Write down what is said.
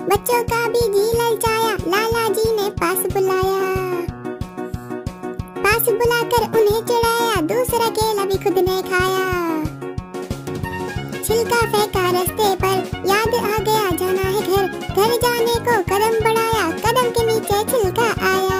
बच्चों का भी जी ललचाया, लाला जी ने पास बुलाया। पास बुलाकर उन्हें चढ़ाया, दूसरा केला भी खुद ने खाया। छिलका फेंका रास्ते पर, याद आ गया जाना है घर। घर जाने को कदम बढ़ाया, कदम के नीचे छिलका आया।